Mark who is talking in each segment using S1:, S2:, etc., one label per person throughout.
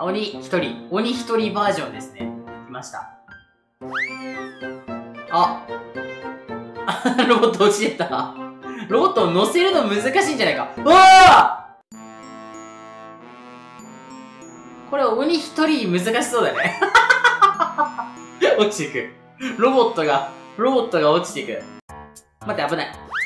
S1: 鬼一人バージョンですね。来ました。あ、ロボット落ちてた。ロボットを乗せるの難しいんじゃないか。うわーこれ鬼一人難しそうだね。落ちていく。ロボットが落ちていく。待って、危ない。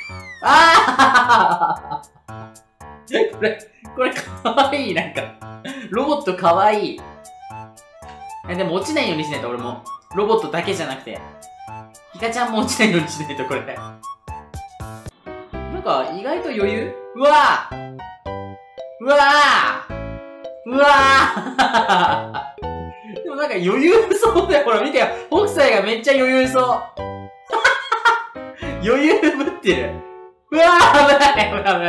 S1: ああこれかわいい、なんか。ロボットかわいい。でも落ちないようにしないと、俺も。ロボットだけじゃなくて。ヒカちゃんも落ちないようにしないと、これ。なんか、意外と余裕うわーうわーうわーでもなんか余裕そうだよ。ほら見てよ。北斎がめっちゃ余裕そう。余裕ぶってる。うわー危ない危ない危ない。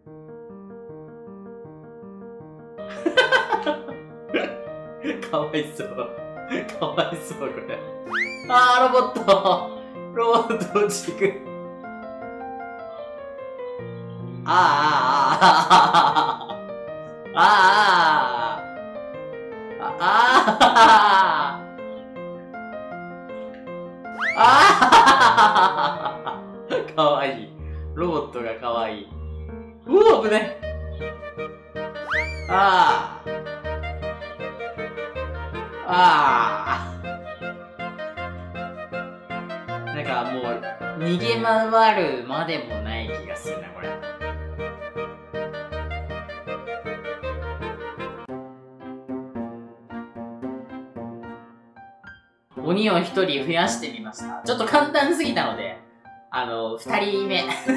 S1: かわいそう。かわいそう、これ。あー、ロボット落ちてく。あかわいい。ロボットがかわいい。うお、危ない。なんかもう、逃げ回るまでもない気がするな、これ。鬼を一人増やしてみました。ちょっと簡単すぎたので、二人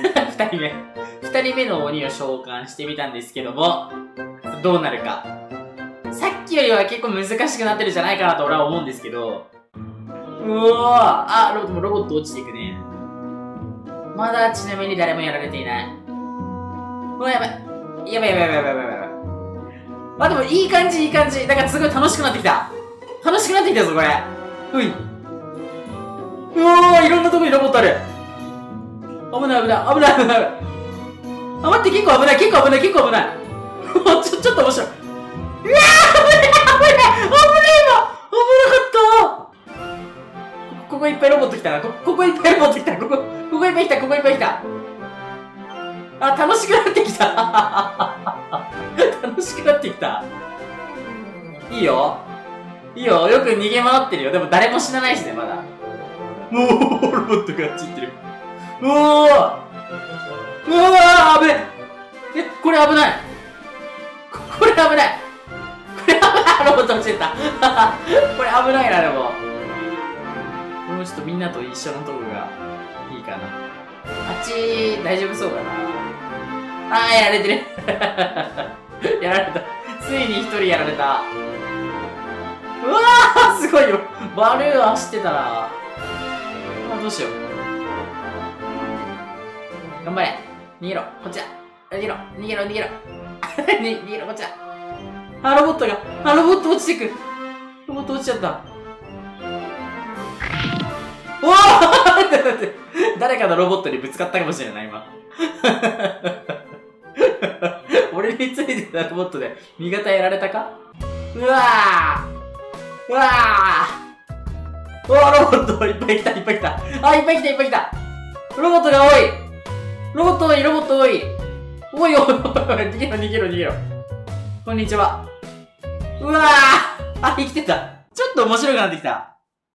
S1: 目の鬼を召喚してみたんですけども、どうなるか。さっきよりは結構難しくなってるんじゃないかなと俺は思うんですけど、うわーロボット落ちていくね。まだちなみに誰もやられていない。うわ、やばい。やばい。まあでもいい感じ。なんかすごい楽しくなってきた。ぞ、これ。うい。うわー、いろんなとこにロボットある。危ない。あ、待って、結構危ない。ちょっと面白い。うわー、危ないわ。危なかった。ここいっぱいロボット来たな。ここいっぱいいっぱい来た。あ、楽しくなってきた。いいよ。よく逃げ回ってるよ。でも誰も死なないしね、まだ。もう、ロボットがあっち行ってる。うわー、危ねえ。これ危ない。ロボット落ちてた。これ危ないな、でも。これもちょっとみんなと一緒のとこがいいかな。あっち、大丈夫そうかな。やられてる。やられた。ついに一人やられた。うわー、すごいよ。バルーン走ってたな。どうしよう。頑張れ。逃げろ。こっちだ。逃げろ。逃げろ、こっちだ。ロボット落ちてく。ロボット落ちちゃった。おお誰かのロボットにぶつかったかもしれない、今。俺についてたロボットで味方やられたか。うわー、ロボットいっぱい来た。いっぱい来た。ロボットが多い。おい、逃げろ。こんにちは。うわー、生きてた。ちょっと面白くなってきた。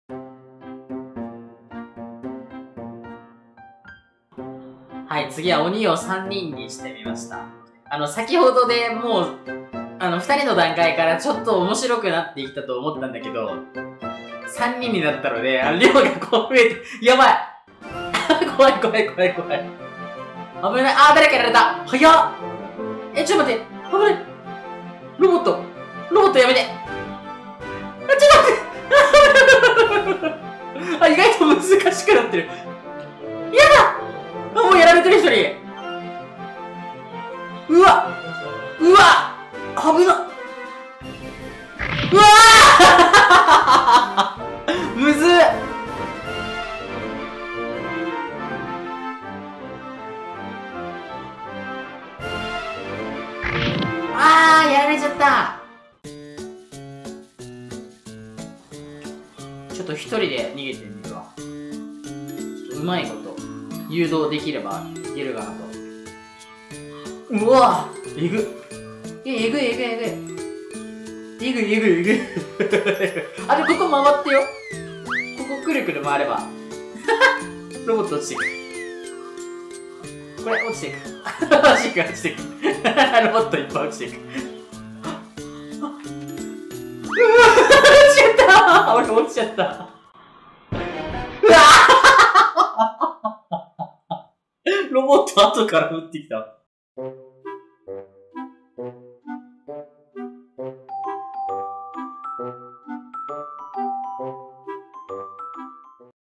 S1: はい、次は鬼を3人にしてみました。先ほどでもう、2人の段階からちょっと面白くなってきたと思ったんだけど、3人になったので、量がこう増えて、やばい怖い。危ない。誰かやられた。早っ。ちょっと待って。危ない。ロボットやめて。ちょっと待って。意外と難しくなってる。やだ。もうやられてる、一人。うわ危なっ。うわーむずっ。やられちゃった。 ちょっと一人で逃げてみるわ。うまいこと、誘導できればいけるかなと。うわぁえぐ。えぐいえぐいえぐい。えぐいえぐいえぐい。あれ、ここ回ってよ。ここくるくる回れば。ロボット落ちていく。これ、落ちていく。落ちていく、落ちていく。ロボットいっぱい落ちていく。落ちちゃった俺落ちちゃった。うわロボット後から降ってきた。